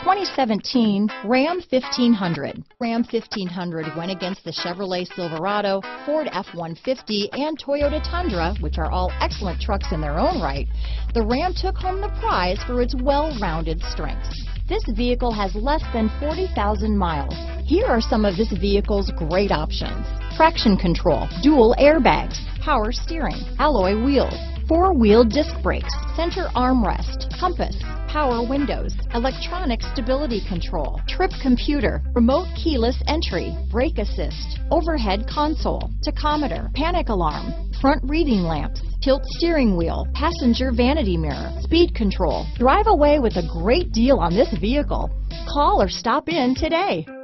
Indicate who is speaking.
Speaker 1: 2017 Ram 1500. Ram 1500 went against the Chevrolet Silverado, Ford F-150, and Toyota Tundra, which are all excellent trucks in their own right. The Ram took home the prize for its well-rounded strengths. This vehicle has less than 40,000 miles. Here are some of this vehicle's great options: traction control, dual airbags, power steering, alloy wheels, four-wheel disc brakes, center armrest, compass, power windows, electronic stability control, trip computer, remote keyless entry, brake assist, overhead console, tachometer, panic alarm, front reading lamps, tilt steering wheel, passenger vanity mirror, speed control. Drive away with a great deal on this vehicle. Call or stop in today.